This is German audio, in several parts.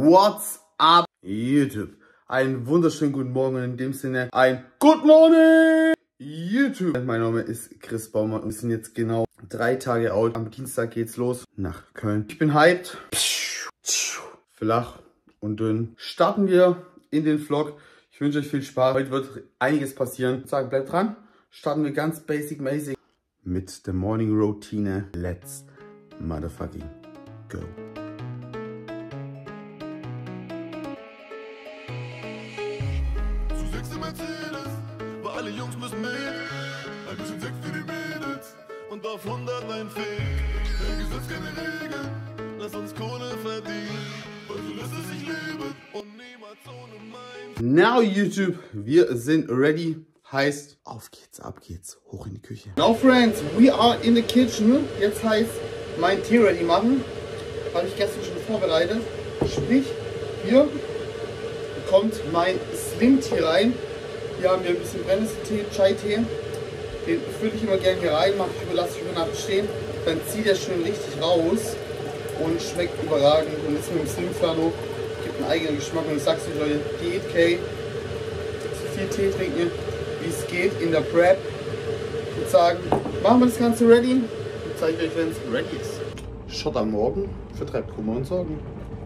What's up, YouTube? Einen wunderschönen guten Morgen und in dem Sinne ein Good Morning, YouTube. Mein Name ist Chris Baumann und wir sind jetzt genau 3 Tage out. Am Dienstag geht's los nach Köln. Ich bin hyped. Flach und dünn. Starten wir in den Vlog. Ich wünsche euch viel Spaß. Heute wird einiges passieren. Ich sage, bleibt dran. Starten wir ganz basic-mäßig mit der Morning Routine. Let's motherfucking go. Mercedes, weil alle Jungs müssen mit. Ein bisschen Sex für die Mädels und auf 100 ein Fick. Kein Gesetz, keine Regeln, lass uns Kohle verdienen, weil so lässt es sich leben und niemals ohne mein. Now YouTube, wir sind ready. Heißt, auf geht's, ab geht's, hoch in die Küche. Now friends, we are in the kitchen. Jetzt heißt, mein Tee ready machen. Habe ich gestern schon vorbereitet. Sprich, hier kommt mein Slim Tee rein. Hier haben wir ein bisschen Brennnesseltee, Chai-Tee. Den fülle ich immer gerne hier rein, lasse ich über Nacht stehen. Dann zieht er schön richtig raus und schmeckt überragend. Und ist mit dem Slim Ferno, gibt einen eigenen Geschmack. Und ich sag's euch Leute, Diät K, so viel Tee trinken, wie es geht in der Prep. Ich würde sagen, machen wir das Ganze ready und zeige euch, wenn es ready ist. Shot am Morgen vertreibt Kummer und Sorgen.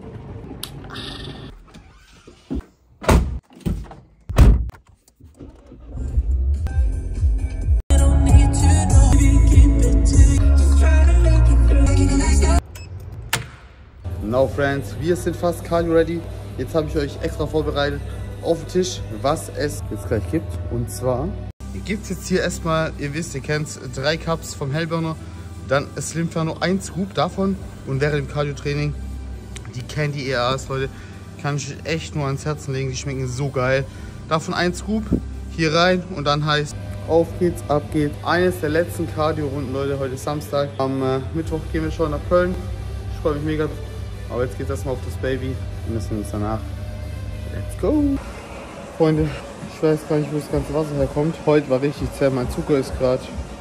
Now friends, wir sind fast cardio ready. Jetzt habe ich euch extra vorbereitet auf den Tisch, was es jetzt gleich gibt. Und zwar gibt es jetzt hier erstmal, ihr wisst, ihr kennt 3 Cups vom Hellburner, dann Slim Ferno 1 Scoop davon und während dem Cardio-Training die Candy EAs, Leute, kann ich echt nur ans Herzen legen, die schmecken so geil. Davon 1 Scoop hier rein und dann heißt auf geht's, ab geht's. Eines der letzten Cardio-Runden, Leute, heute ist Samstag. Am Mittwoch gehen wir schon nach Köln. Ich freue mich mega. Aber jetzt geht es erstmal auf das Baby. Wir müssen uns danach. Let's go! Freunde, ich weiß gar nicht, wo das ganze Wasser herkommt. Heute war richtig zäh. Mein Zucker ist gerade.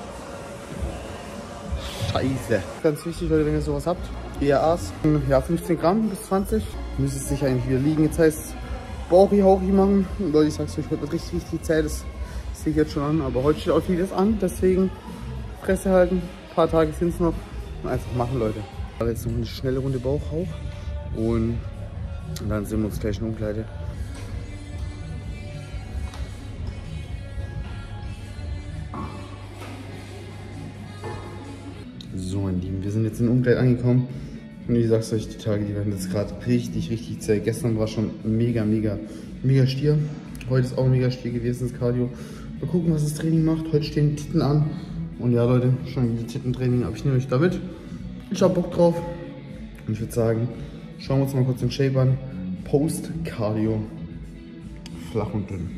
Scheiße. Ganz wichtig, Leute, wenn ihr sowas habt. EAAs. Ja, 15 Gramm bis 20. Müsste es sich eigentlich wieder liegen. Jetzt heißt es Bauchi-Hauchi machen. Und Leute, ich sag's euch, heute wird richtig zäh. Das sehe ich jetzt schon an. Aber heute steht auch vieles an. Deswegen Fresse halten. Ein paar Tage sind es noch. Und einfach machen, Leute. Jetzt noch eine schnelle Runde Bauchhauch und dann sehen wir uns gleich in der Umkleide. So mein Lieben, wir sind jetzt in der Umkleide angekommen und ich sag's euch, die Tage, die werden jetzt gerade richtig zäh. Gestern war schon mega Stier, heute ist auch mega Stier gewesen, das Cardio. Mal gucken, was das Training macht. Heute stehen Titten an und ja Leute, schon wieder Tittentraining, aber ich nehme euch da mit. Ich hab Bock drauf und ich würde sagen, schauen wir uns mal kurz den Shape an. Post-Cardio, flach und dünn.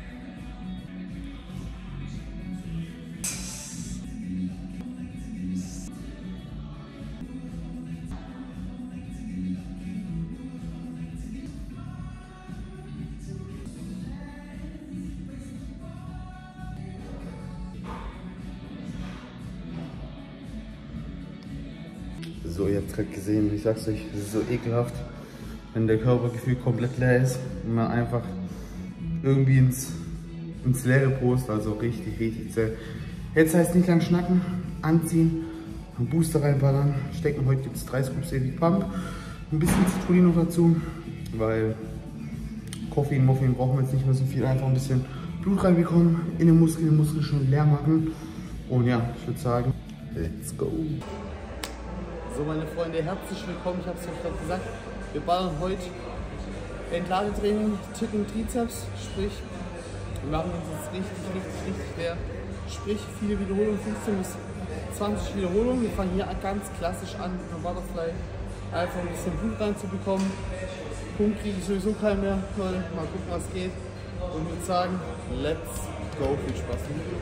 So, ihr habt es gerade gesehen, ich sag's euch, es ist so ekelhaft, wenn der Körpergefühl komplett leer ist und man einfach irgendwie ins Leere post, also richtig zäh. Jetzt heißt nicht lang schnacken, anziehen, einen Booster reinballern, stecken. Heute gibt es 3 Scoops Epic Pump, ein bisschen Citrullin noch dazu, weil Koffein, Morphin brauchen wir jetzt nicht mehr so viel, einfach ein bisschen Blut reinbekommen, in den Muskeln schon leer machen und ja, ich würde sagen, let's go. So meine Freunde, herzlich willkommen, ich habe es euch gerade gesagt, wir ballern heute Entladetraining, Titten, Trizeps, sprich, wir machen uns jetzt richtig schwer, sprich viele Wiederholungen, 15 bis 20 Wiederholungen, wir fangen hier ganz klassisch an mit einem Butterfly, einfach ein bisschen Blut reinzubekommen, Punkt kriege ich sowieso keinen mehr, Leute, mal gucken was geht und ich würde sagen, let's go, viel Spaß im Video.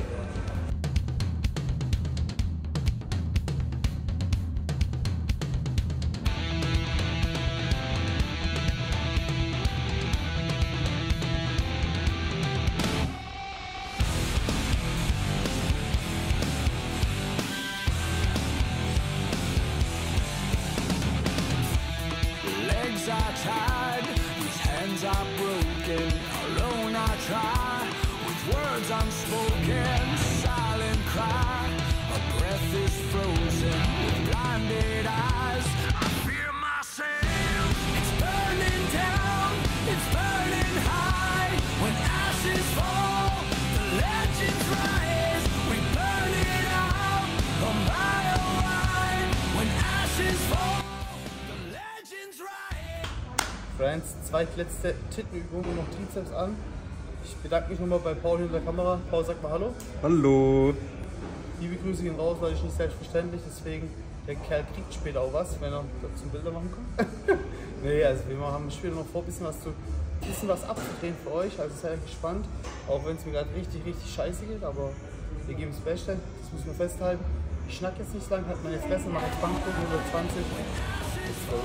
hands are tied, these hands are broken. Alone I try, with words unspoken, silent cry. A breath is frozen, with blinded eyes. I fear myself. It's burning down, it's burning high. When ashes fall, the legends rise. We burn it out, a mile wide. When ashes fall, the legends rise. Friends, zweitletzte Tittenübung und noch Trizeps an. Ich bedanke mich nochmal bei Paul hinter der Kamera. Paul, sag mal Hallo. Hallo. Liebe Grüße gehen raus, weil ich nicht selbstverständlich, deswegen der Kerl kriegt später auch was, wenn er zum Bilder machen kann. Nee, also wir haben später noch vor, ein bisschen was abzudrehen für euch, also seid gespannt, auch wenn es mir gerade richtig scheiße geht, aber wir geben das Beste, das müssen wir festhalten. Ich schnack jetzt nicht so lange, halt meine Fresse, mache jetzt Bankdrücken 120. Let's go.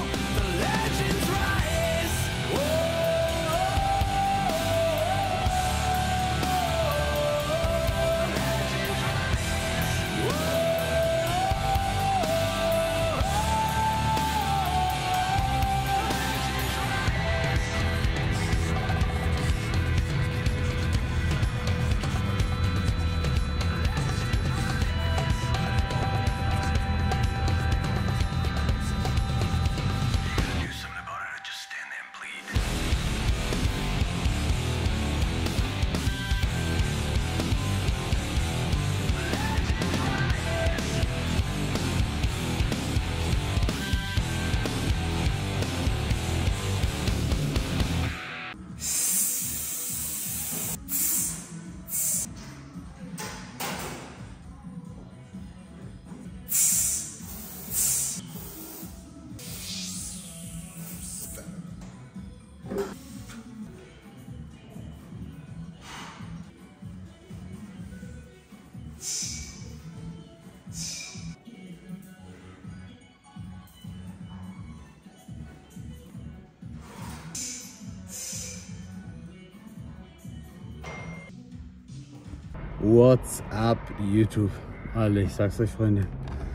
What's up, YouTube? Alle, ich sag's euch, Freunde.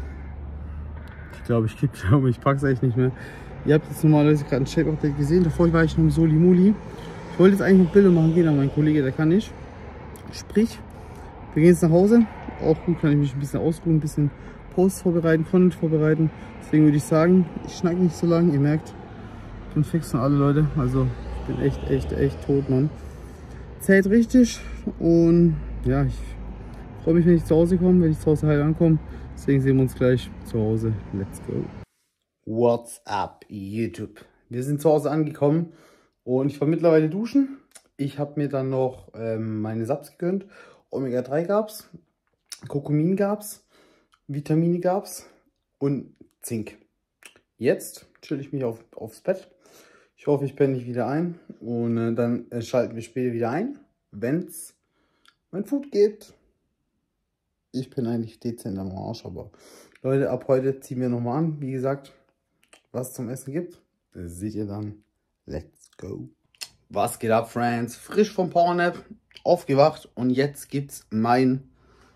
Ich pack's echt nicht mehr. Ihr habt jetzt normalerweise gerade ein Shape-Update gesehen. Davor war ich noch im Soli-Moli. Ich wollte jetzt eigentlich noch Bilder machen gehen, aber mein Kollege, der kann nicht. Sprich, wir gehen jetzt nach Hause. Auch gut, kann ich mich ein bisschen ausruhen, ein bisschen Posts vorbereiten, Content vorbereiten. Deswegen würde ich sagen, ich schnack nicht so lange. Ihr merkt, ich bin fix und alle Leute. Also, ich bin echt tot, Mann. Zählt richtig und ja, ich freue mich, wenn ich zu Hause komme, wenn ich zu Hause heil ankomme. Deswegen sehen wir uns gleich zu Hause. Let's go. What's up, YouTube? Wir sind zu Hause angekommen und ich war mittlerweile duschen. Ich habe mir dann noch meine Saps gegönnt. Omega-3 gab's, Kurkumin gab's, Vitamine gab's und Zink. Jetzt chill ich mich aufs Bett. Ich hoffe, ich penne nicht wieder ein und dann schalten wir später wieder ein, wenn es mein Food gibt. Ich bin eigentlich dezent am Arsch, aber Leute, ab heute ziehen wir nochmal an. Wie gesagt, was es zum Essen gibt, seht ihr dann. Let's go. Was geht ab, Friends? Frisch vom Powernap, aufgewacht und jetzt gibt's mein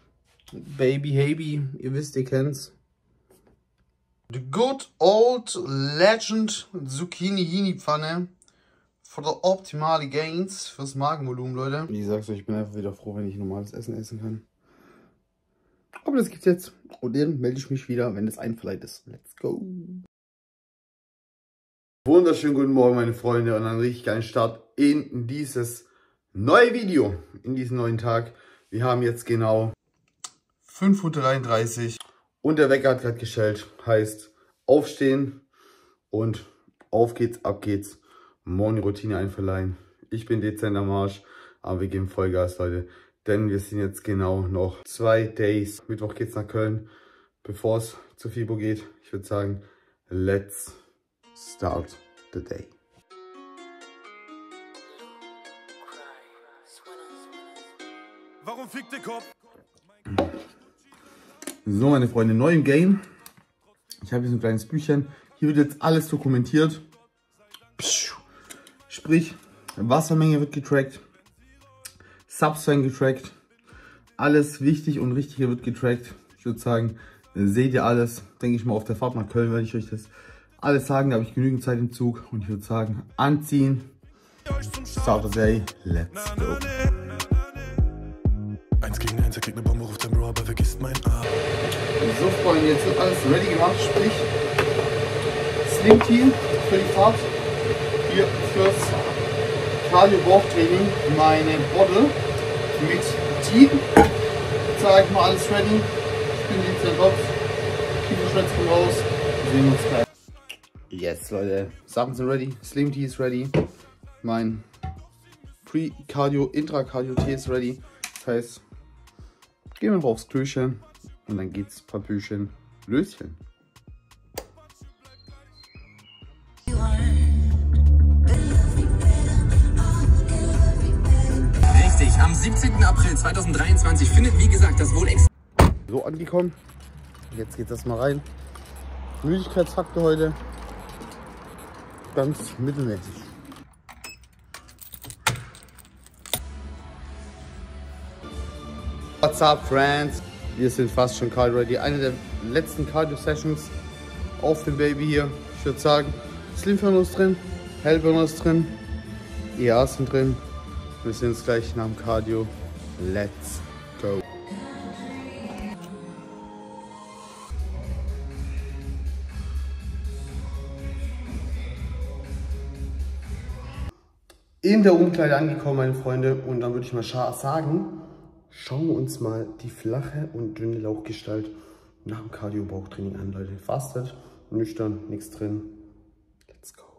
Baby. Ihr wisst, ihr kennt's. The good old legend Zucchini Pfanne für die optimale Gains fürs Magenvolumen, Leute. Wie gesagt, ich bin einfach wieder froh, wenn ich normales Essen essen kann. Aber das gibt's jetzt. Und dann melde ich mich wieder, wenn es einverleiht ist. Let's go. Wunderschönen guten Morgen, meine Freunde, und einen richtig geilen Start in dieses neue Video, in diesen neuen Tag. Wir haben jetzt genau 5:33 Uhr und der Wecker hat gerade geschellt. Heißt, aufstehen und auf geht's, ab geht's. Morgenroutine einverleihen. Ich bin dezent am Arsch, aber wir geben Vollgas, Leute. Denn wir sind jetzt genau noch 2 Days. Mittwoch geht's nach Köln, bevor es zu FIBO geht. Ich würde sagen, let's start the day. Warum fickt der Kopf? So, meine Freunde, neu im Game. Ich habe hier so ein kleines Büchchen. Hier wird jetzt alles dokumentiert. Sprich, Wassermenge wird getrackt. Subs werden getrackt. Alles wichtig und Richtige wird getrackt. Ich würde sagen, seht ihr alles. Denke ich mal, auf der Fahrt nach Köln werde ich euch das Alle sagen, da habe ich genügend Zeit im Zug. Und ich würde sagen, anziehen. Saturday, let's go. 1 gegen 1, er kriegt eine Bombe, ruft sein Bro, aber vergisst mein Arm. So Freunde, jetzt wird alles ready gemacht, sprich Slim Team für die Fahrt, hier fürs Cardio-Bauchtraining, meine Bottle mit Team. Jetzt sage ich mal alles ready, ich bin jetzt der Kopf, Kieferschwätz kommt raus, wir sehen uns gleich. Jetzt Leute, Sachen sind ready, Slim Tee ist ready, mein Pre-Cardio, Intra-Cardio-Tee ist ready, das heißt, gehen wir aufs Kühlchen und dann geht's Papüchen Löschen. Richtig, am 17. April 2023 findet wie gesagt das wohl So angekommen, jetzt geht das mal rein. Müdigkeitsfaktor heute ganz mittelmäßig. What's up, friends? Wir sind fast schon Cardio ready. Eine der letzten Cardio-Sessions auf dem Baby hier. Ich würde sagen, Slimburner ist drin, Hellburner ist drin, EAs sind drin. Wir sehen uns gleich nach dem Cardio. Let's go. In der Umkleide angekommen, meine Freunde. Und dann würde ich mal sagen, schauen wir uns mal die flache und dünne Lauchgestalt nach dem Cardio-Bauchtraining an, Leute. Fastet, nüchtern, nichts drin. Let's go.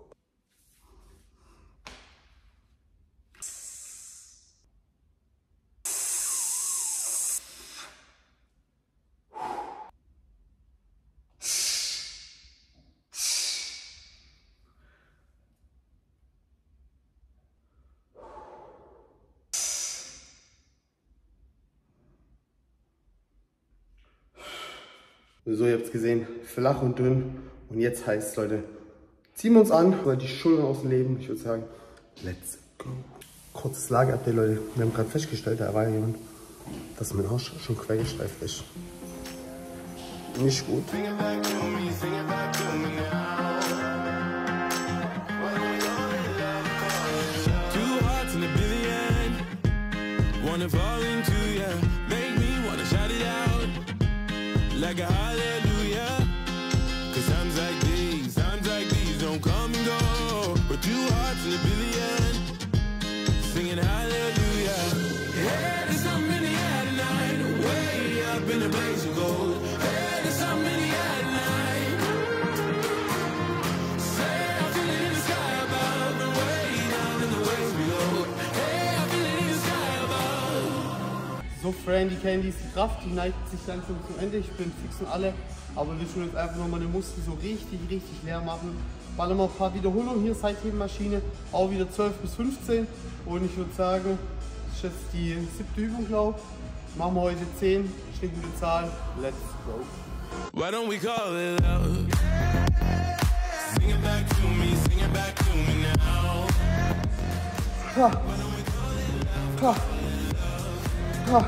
So, ihr habt es gesehen, flach und dünn. Und jetzt heißt es, Leute, ziehen wir uns an, die Schultern aus dem Leben. Ich würde sagen, let's go. Kurzes Lageupdate, Leute. Wir haben gerade festgestellt, da war ja jemand, dass mein Arsch schon quergestreift ist. Nicht gut. Like a hallelujah, 'cause times like these don't come and go. But 2 hearts in a billion, singing hallelujah. Hey, there's something in the air tonight, way up in the blaze of gold. Hey, there's something in the air tonight. Say I feel it in the sky above, and way down in the waves below. Hey, I feel it in the sky above. So, Friendly Candies, die Kraft, die neigt sich langsam zum Ende. Ich bin fix und alle, aber wir tun jetzt einfach noch meine Muskeln so richtig leer machen. Ballern mal ein paar Wiederholungen hier, Seitheben-Maschine, auch wieder 12 bis 15. Und ich würde sagen, das ist jetzt die 7. Übung, glaube ich. Machen wir heute 10, stecken die Zahl, let's go. Why don't we call it love? Sing it back to me now. Ha. Ha. Ha.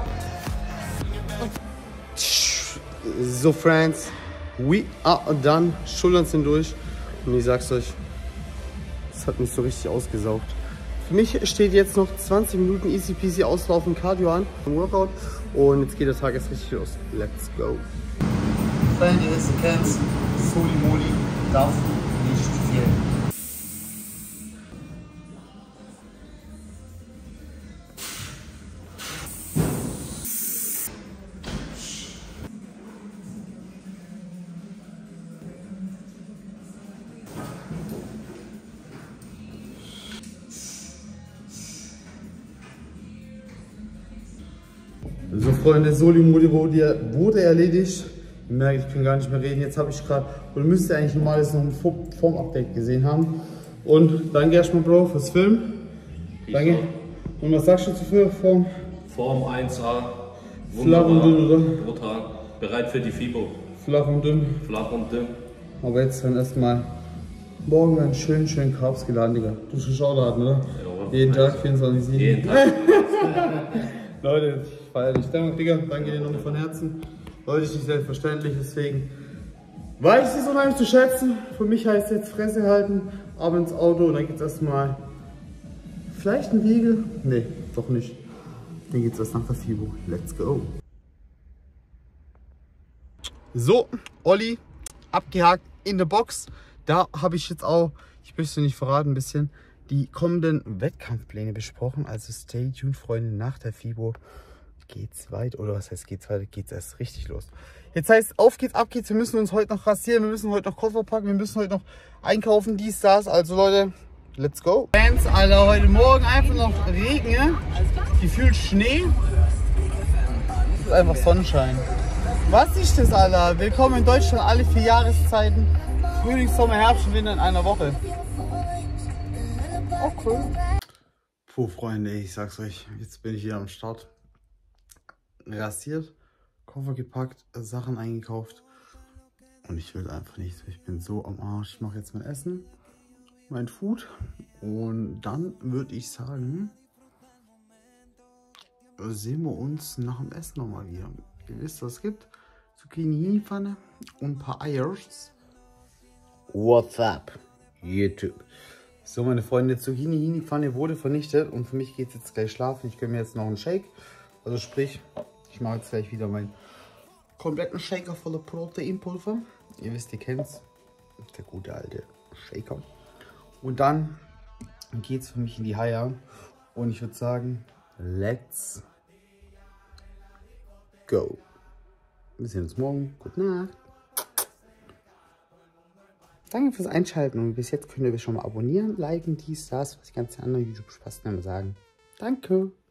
So, Friends, we are done. Schultern sind durch. Und ich sag's euch, es hat mich so richtig ausgesaugt. Für mich steht jetzt noch 20 Minuten easy peasy auslaufen Cardio an, im Workout. Und jetzt geht der Tag erst richtig los. Let's go. Freunde, ihr kennt, Soli Moli darf nicht fehlen. So Freunde, Soli Moli wurde erledigt. Ihr merkt, ich kann gar nicht mehr reden. Jetzt habe ich gerade, oder müsst ihr eigentlich normales noch ein Form-Update gesehen haben. Und danke erstmal, Bro, fürs Filmen. Danke. Und was sagst du zur Form? Form 1A. Flach und dünn, oder? Brutal. Bereit für die FIBO. Flach und dünn. Flach und dünn. Aber jetzt dann erstmal morgen einen schönen Carbs geladen, Digga. Du schon Schaudaten, oder? Ja. Jeden Tag, 24/7. Jeden Tag. Leute, ich feiere dich. Danke, Digga. Danke dir nochmal von Herzen. Leute, ist nicht selbstverständlich, deswegen Weiß es unheimlich zu schätzen. Für mich heißt jetzt Fresse halten, ab ins Auto und dann geht es erstmal vielleicht ein Wiegel. Nee, doch nicht. Dann geht es erst nach der FIBO. Let's go. So, Olli, abgehakt in der Box. Da habe ich jetzt auch, ich möchte nicht verraten, ein bisschen die kommenden Wettkampfpläne besprochen. Also stay tuned, Freunde, nach der FIBO geht's weiter. Oder was heißt geht's weiter? Geht's erst richtig los. Jetzt heißt, auf geht's, ab geht's. Wir müssen uns heute noch rasieren, wir müssen heute noch Koffer packen, wir müssen heute noch einkaufen, dies, das. Also Leute, let's go. Fans, Alter, heute Morgen einfach noch Regen, ne? Gefühlt Schnee. Das ist einfach Sonnenschein. Was ist das, Alter? Willkommen in Deutschland, alle 4 Jahreszeiten. Frühling, Sommer, Herbst und Winter in einer Woche. Oh, cool. Puh, Freunde, ich sag's euch, jetzt bin ich wieder am Start. Rasiert, Koffer gepackt, Sachen eingekauft. Und ich will einfach nichts. Ich bin so am Arsch. Ich mache jetzt mein Essen, mein Food. Und dann würde ich sagen, sehen wir uns nach dem Essen nochmal wieder. Ihr wisst, was es gibt. Zucchini-Pfanne und ein paar Eiers. What's up, YouTube? So, meine Freunde, Zucchini-Pfanne wurde vernichtet und für mich geht es jetzt gleich schlafen. Ich gönne mir jetzt noch einen Shake. Also sprich, ich mache jetzt gleich wieder meinen kompletten Shaker voller Proteinpulver. Ihr wisst, ihr kennt es. Der gute alte Shaker. Und dann geht es für mich in die Haie. Und ich würde sagen, let's go. Wir sehen uns morgen. Gute Nacht. Danke fürs Einschalten und bis jetzt könnt ihr schon mal abonnieren, liken, dies, das, was die ganzen anderen YouTube-Spasten sagen. Danke.